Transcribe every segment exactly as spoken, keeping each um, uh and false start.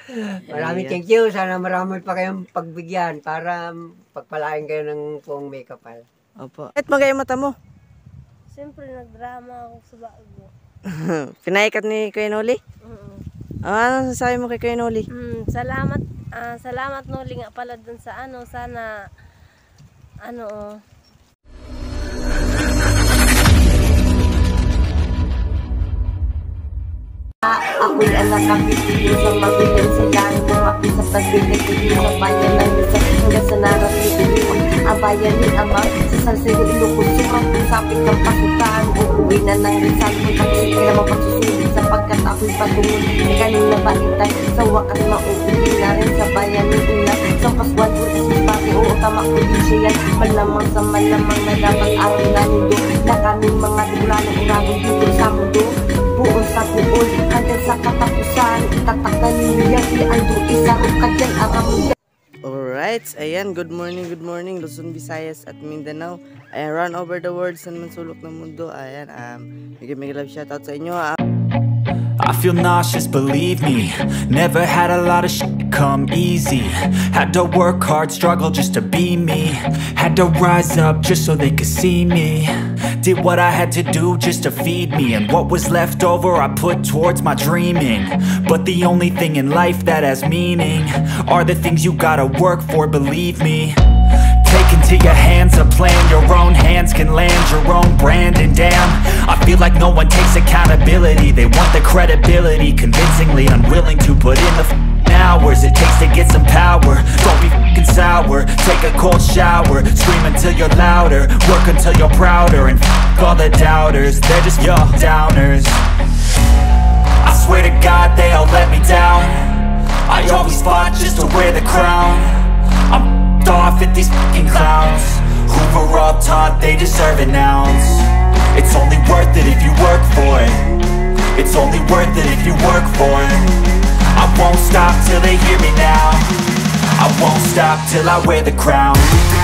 Maraming Ayan. thank you. Sana marami pa kayong pagbigyan para pagpalain kayo ng puong may kapal. Opo. At magay mata mo. Siyempre, nagdrama ako sa bago. Pinaikat ni Kuya Noli? Mm. Ah, ano sasabi mo kay Kuya Noli? Mm, salamat, ah, salamat Noli nga pala dun sa ano, sana, ano, oh. Ako'y anak kami dito sa mabilang silang Kumaki sa pagbigat dito sa bayan ng isa hanggang sa naratitin mo ang bayan ni Ama sa salsero ilukod sumang sapit ng pasukan uuwi na ng Rizal kung taksi ka naman pagsusulit sapagkat ako'y patungon ay kanina baitay sa wakas mauuwi na rin sa bayan ni Ina sa Paswan ko sa pati oo tama ko din siya yan malamang sa malamang na dapat araw na nindo na kaming mga tula ng uragong dito sa mundo buong sa buol hanggang sa katapusan itatakdan niya si Ando isa ka dyan aram niya. Alright, ayan, good morning, good morning Luzon, Visayas at Mindanao. Ayan, run over the world sa mansulok ng mundo. Ayan, um, bigyan may love shoutout sa inyo. Uh. I feel nauseous, believe me. Never had a lot of shit come easy. Had to work hard, struggle just to be me. Had to rise up just so they could see me. Did what I had to do just to feed me. And what was left over I put towards my dreaming. But the only thing in life that has meaning are the things you gotta work for, believe me. Take into your hands a plan. Your own hands can land your own brand. And damn, I feel like no one takes accountability. They want the credibility, convincingly unwilling to put in the f***ing hours it takes to get some power. Don't be f***ing sour. Take a cold shower. Scream until you're louder. Work until you're prouder. And f*** all the doubters, they're just your downers. I swear to God they all let me down. I always fought just to wear the crown. I'm off at these fucking clowns who were all taught they deserve an ounce. It's only worth it if you work for it. It's only worth it if you work for it. I won't stop till they hear me now. I won't stop till I wear the crown.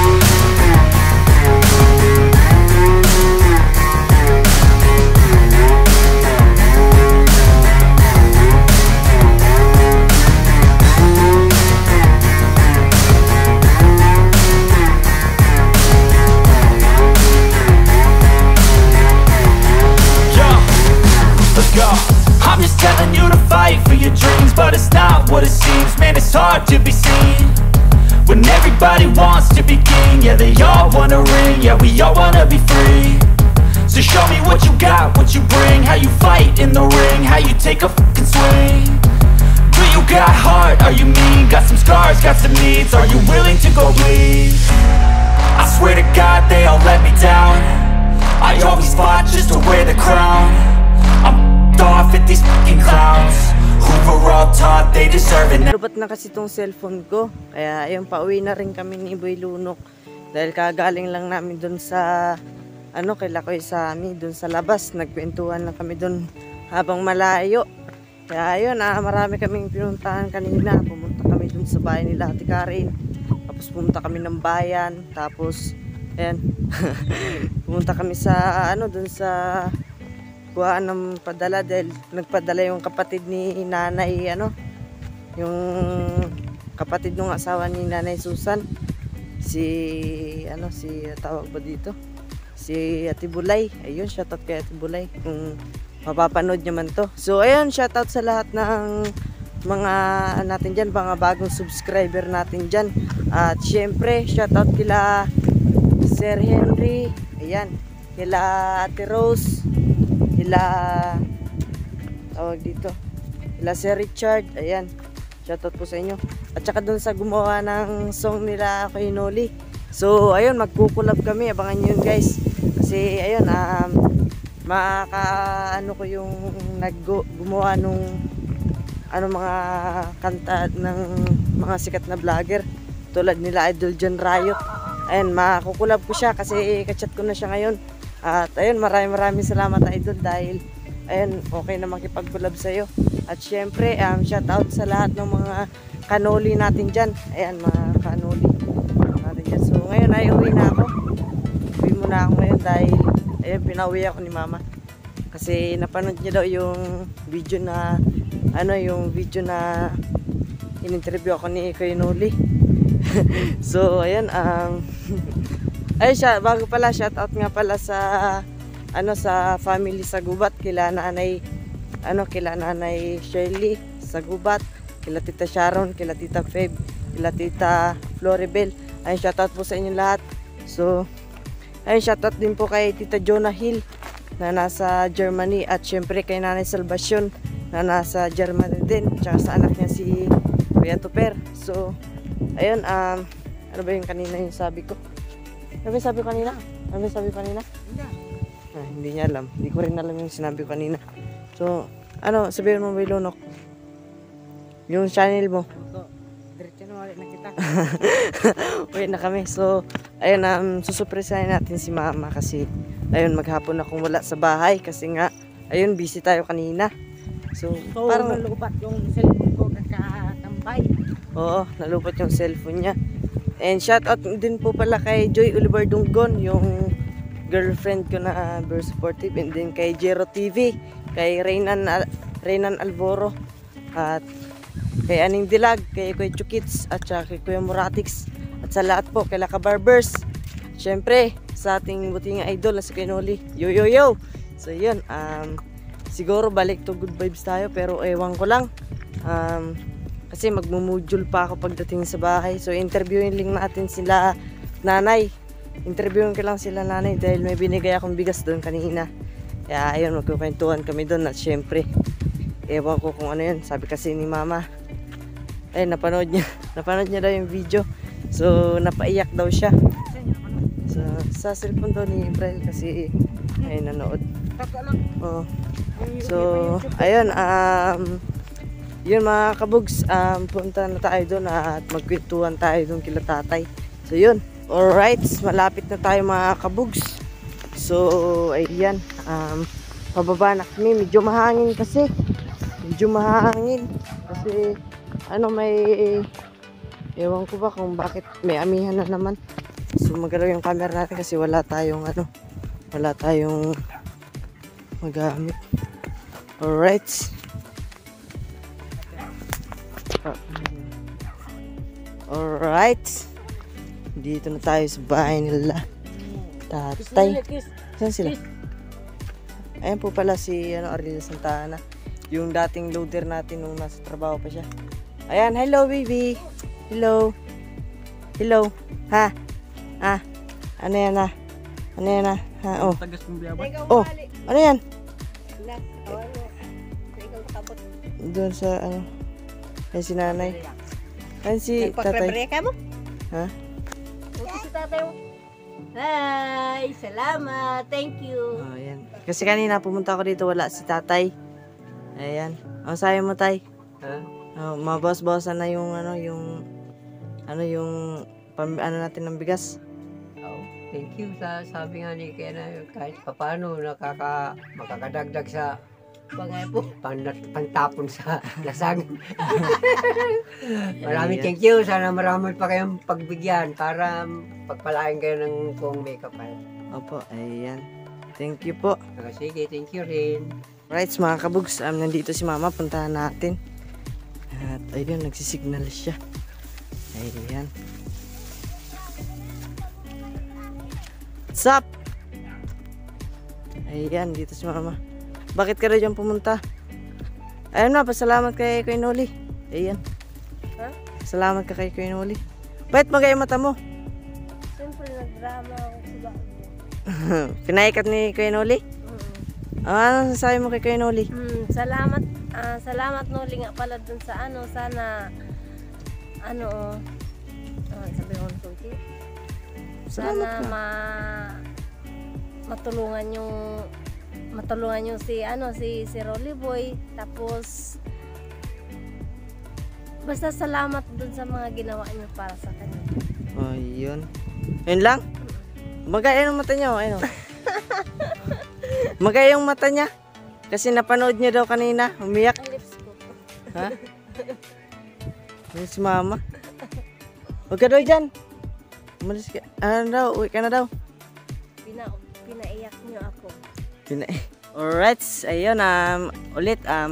I'm just telling you to fight for your dreams, but it's not what it seems. Man, it's hard to be seen when everybody wants to be king. Yeah, they all wanna ring, yeah, we all wanna be free. So show me what you got, what you bring, how you fight in the ring, how you take a fucking swing. Do you got heart, are you mean? Got some scars, got some needs, are you willing to go bleed? I swear to God they all let me down. I always fought just to wear the crown. I'm off at these fucking clowns who were all taught they deserve it. Lubat na kasi tong cellphone ko. Kaya ayun, pauwi na rin kami ni Boy Lunok. Dahil kagaling lang namin dun sa ano, kay Lakoy sa amin, dun sa labas. Nagkwentuhan lang kami dun habang malayo. Kaya ayun, ah, marami kaming pinuntahan kanina. Pumunta kami dun sa bahay nila Ate Karen. Tapos pumunta kami ng bayan. Tapos ayan, pumunta kami sa ano, dun sa kuhaan ng padala dahil nagpadala yung kapatid ni nanay, ano, yung kapatid ng asawa ni Nanay Susan, si ano, si tawag ba dito, si Ate Bulay. Ayun, shoutout kay Ate Bulay kung mapapanood nyo man to. So ayun, shoutout sa lahat ng mga natin dyan, mga bagong subscriber natin dyan. At syempre shoutout kila Sir Henry, ayan, kila Ate Rose, kila tawag dito, kila Sir Richard, ayan, shoutout po sa inyo. At saka dun sa gumawa ng song nila kay Noli. So ayun, magkukulab kami, abangan nyo yun guys. Kasi ayun, um, maka ano ko yung nag gumawa nung ano, mga kanta ng mga sikat na vlogger tulad nila Idol John Riot. Ayun, makukulab ko siya kasi kachat ko na siya ngayon. At ayun, maraming maraming salamat Idol dahil ayun, okay na makipag-collab sa'yo. At syempre, um, shout out sa lahat ng mga kanoli natin dyan. Ayan, mga kanoli natin dyan. So ngayon ay uwi na ako. Uwi muna ako ngayon dahil ayun, pinauwi ako ni Mama. Kasi napanood niya daw yung video na ano, yung video na in-interview ako ni Kuya Noli. So, ayun, um, ayun siya, bago pala, shout out nga pala sa, ano, sa family sa Gubat, kila nanay, ano, kila nanay Shirley sa Gubat, kila tita Sharon, kila tita Feb, kila tita Floribel. Ayun, shout out po sa inyong lahat. So, ayun, shout out din po kay tita Jonah Hill na nasa Germany, at syempre kay nanay Salvacion na nasa Germany din, tsaka sa anak niya si Kuya Tuper. So, ayun, um, ano ba yung kanina yung sabi ko? Ano ba yung sabi ko kanina? Ano ba yung sabi ko kanina? Ah, hindi niya alam. Hindi ko rin alam yung sinabi ko kanina. So, ano, sabihin mo, Bilunok? Yung channel mo. Diretso na ulit na kita. Uwi na kami. So, ayun, um, susupresahin natin si Mama kasi, ayun, maghapon akong wala sa bahay kasi nga, ayun, busy tayo kanina. So, So, parang, nalubat yung cellphone ko kakatambay. oo, nalupat yung cellphone niya. And shout out din po pala kay Joy Oliver Dunggon, yung girlfriend ko na very supportive. And then kay Jero T V, kay Reynan, Al Reynan Alboro, at kay Aning Dilag, kay Kuya Chukits, at saka kay Kuya Muratix. At sa lahat po, kay Laka Barbers. Siyempre, sa ating buting idol na si Kuya Noli. Yo, yo, yo! So, yun. Um, siguro balik to good vibes tayo, pero ewan ko lang. Um, kasi magmumudule pa ako pagdating sa bahay. So, interviewin lang natin sila nanay. Interviewin ko lang sila nanay dahil may binigay akong bigas doon kanina. Kaya, ayun, magkukwentuhan kami doon. At syempre, ewan ko kung ano yun. Sabi kasi ni Mama, ay, napanood niya. Napanood niya daw yung video. So, napaiyak daw siya. So, sa cellphone daw ni April kasi ay nanood. Oo. So, ayun, um, yun mga kabugs, um, punta na tayo doon at magkwentuhan tayo doon kila tatay. So, yun. Alright, malapit na tayo mga kabugs. So, ayan, um, pababa na kami. Medyo mahangin kasi. Medyo mahangin. Kasi, ano, may, ewan ko ba kung bakit may amihan na naman. So, magalaw yung camera natin kasi wala tayong, ano, wala tayong magamit. Alright. Alright. Dito na tayo sa bahay nila tatay. Saan sila? Ayan po pala si ano, Ariel Santana, yung dating loader natin nung nasa trabaho pa siya. Ayan, hello baby. Hello. Hello. Ha? Ah. Ano yan ah? Ano yan ah? Ha? Oh. Oh. Ano yan? Doon sa ano? Ayan si nanay. Ayan si tatay. ka mo? Ha? Si tatay mo. Hi! Salamat! Thank you! Oh, ayan. Kasi kanina pumunta ako dito, wala si tatay. Ayan. Ang sayo mo, tay? Ha? Oh, mabos-bosan na yung ano, yung ano yung pam, ano natin ng bigas. Oh, thank you sa sabi nga ni Kena, kahit paano nakaka makakadagdag sa pangay po pan, pantapon sa lasag. Maraming thank you. Sana marami pa kayong pagbigyan para pagpalain kayo ng kung makeup ay. Opo, ayan. Thank you po. Ah, sige, thank you rin. Right, mga kabugs, um, nandito si Mama, puntahan natin. At ayun, nagsisignal siya. Ayan. What's up? Ayan, dito si Mama. Bakit ka na dyan pumunta? Ayun na, pasalamat kay Kuya Noli. Ayan. Ha? Salamat ka kay Kuya Noli. Bakit magay mata mo? Siyempre, nagdrama ako sa bahay. Pinaikat ni Kuya Noli? Mm. Ah, ano sasabi mo kay Kuya Noli? Mm, salamat, ah, salamat Noli nga pala dun sa ano, sana, ano, ah, sabi ko ng kunti. Sana Salamat ka. ma, matulungan yung, matulungan yung si, ano, si, si Rolly Boy, tapos, basta salamat dun sa mga ginawa niyo para sa kanya. Oh, yun. Yun lang? Magay ang mata niya, oh, ayun. Magay yung mata niya. Kasi napanood niya daw kanina, umiyak. Ang lips ko. Ha? Yun si Mama. Huwag ka daw dyan. Umalis ka. Ano daw, uwi ka na daw. Pina, pinaiyak niyo ako. Yun na eh. Alright, ayun, um, ulit, um,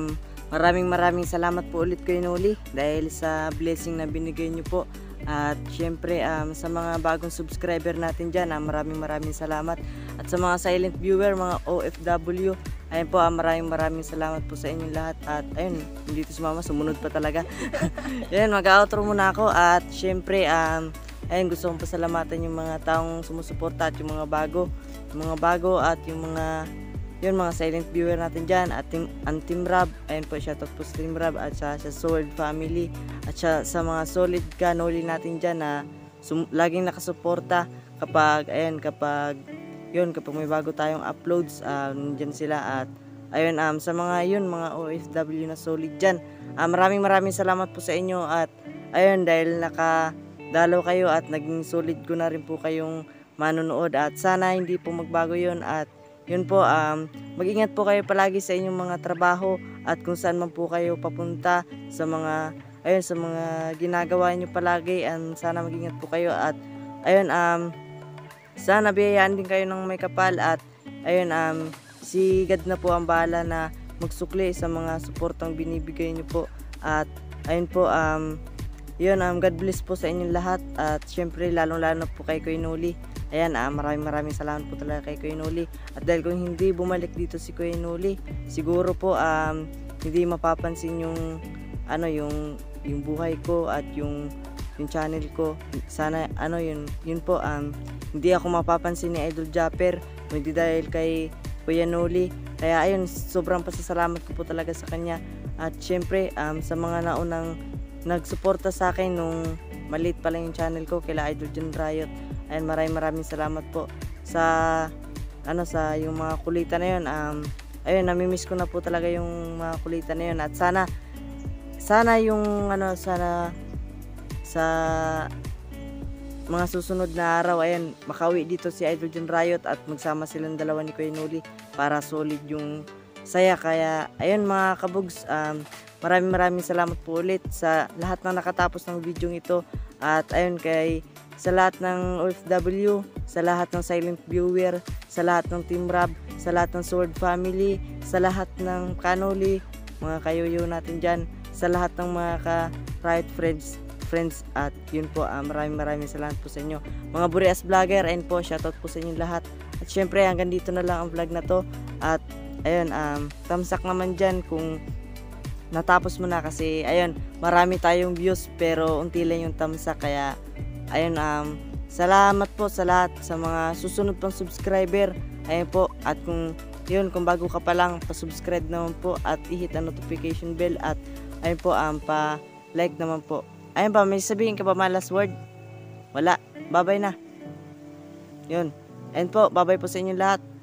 maraming maraming salamat po ulit Kuya Noli dahil sa blessing na binigay niyo po. At syempre um, sa mga bagong subscriber natin dyan, ah, maraming maraming salamat. At sa mga silent viewer, mga O F W, ayun po, ah, maraming maraming salamat po sa inyong lahat. At ayun, hindi to si mama, sumunod pa talaga. Ayun, mag-outro muna ako. At syempre, um, ayun, gusto kong pasalamatan yung mga taong sumusuporta at yung mga bago. Yung mga bago at yung mga yun mga silent viewer natin dyan at team, ang Team Rab, ayun po, shoutout po sa Team Rab at sa, sa Sword Family at sa, sa mga solid kanoli natin dyan na sum, laging nakasuporta kapag ayun kapag yun kapag may bago tayong uploads, uh, nandyan sila. At ayun um, sa mga yun mga O F W na solid dyan, uh, maraming maraming salamat po sa inyo. At ayun, dahil nakadalaw kayo at naging solid ko na rin po kayong manonood at sana hindi po magbago yun. At yun po, um, mag-ingat po kayo palagi sa inyong mga trabaho at kung saan man po kayo papunta sa mga, ayun, sa mga ginagawa nyo palagi, and sana mag-ingat po kayo. At ayun, um, sana biyayaan din kayo ng may kapal. At ayun, um, si God na po ang bahala na magsukli sa mga suportang binibigay nyo po. At ayun po, um, yun, um, God bless po sa inyong lahat. At syempre, lalong-lalo na po kay Kuya Noli. Ayan, ah, maraming maraming salamat po talaga kay Kuya Noli. At dahil kung hindi bumalik dito si Kuya Noli, siguro po um, hindi mapapansin yung ano yung yung buhay ko at yung yung channel ko. Sana ano yun, yun po um, hindi ako mapapansin ni Idol Japper, hindi dahil kay Kuya Noli. Kaya ayun, sobrang pasasalamat ko po talaga sa kanya. At syempre um, sa mga naunang nagsuporta sa akin nung maliit pa lang yung channel ko, kila Idol John Riot. Ayun, maraming maraming salamat po sa ano sa yung mga kulitan na yun. Um, ayun, namimiss ko na po talaga yung mga kulitan na yun. At sana sana yung ano sana sa mga susunod na araw, ayun, makauwi dito si Idol John Riot at magsama silang dalawa ni Kuya Noli para solid yung saya. Kaya ayun mga kabugs, um, maraming maraming salamat po ulit sa lahat na nakatapos ng video ito. At ayun, kay sa lahat ng O F W, sa lahat ng silent viewer, sa lahat ng Team Rab, sa lahat ng Sword Family, sa lahat ng kanoli, mga kayoyo natin dyan, sa lahat ng mga ka-Riot friends, friends at yun po, uh, maraming maraming salamat po sa inyo. Mga Burias Vlogger, ayun po, shoutout po sa inyo lahat. At syempre, hanggang dito na lang ang vlog na to. At ayun, um, tamsak naman dyan kung natapos mo na, kasi ayun, marami tayong views pero unti lang yung tamsak. Kaya ayun, um, salamat po sa lahat sa mga susunod pang subscriber. Ayun po, at kung yun, kung bago ka pa lang, pa-subscribe naman po at i-hit ang notification bell. At ayun po, um, pa-like naman po. Ayun pa, may sabihin ka pa ma last word? Wala, bye-bye na. Yun, ayun po, bye-bye po sa inyo lahat.